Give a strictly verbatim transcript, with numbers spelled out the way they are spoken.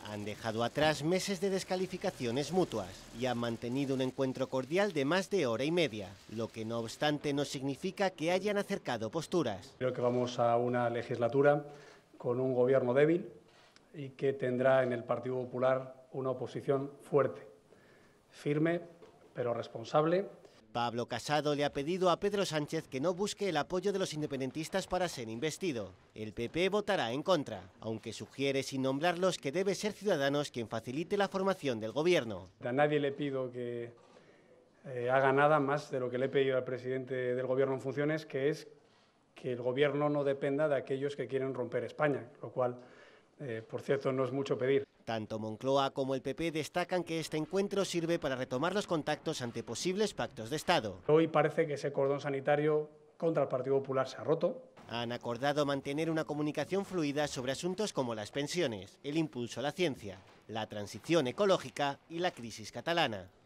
Han dejado atrás meses de descalificaciones mutuas y han mantenido un encuentro cordial de más de hora y media, lo que no obstante no significa que hayan acercado posturas. Creo que vamos a una legislatura con un gobierno débil y que tendrá en el Partido Popular una oposición fuerte, firme pero responsable. Pablo Casado le ha pedido a Pedro Sánchez que no busque el apoyo de los independentistas para ser investido. El P P votará en contra, aunque sugiere sin nombrarlos que debe ser Ciudadanos quien facilite la formación del gobierno. A nadie le pido que eh, haga nada más de lo que le he pedido al presidente del gobierno en funciones, que es que el gobierno no dependa de aquellos que quieren romper España, lo cual, eh, por cierto, no es mucho pedir. Tanto Moncloa como el P P destacan que este encuentro sirve para retomar los contactos ante posibles pactos de Estado. Hoy parece que ese cordón sanitario contra el Partido Popular se ha roto. Han acordado mantener una comunicación fluida sobre asuntos como las pensiones, el impulso a la ciencia, la transición ecológica y la crisis catalana.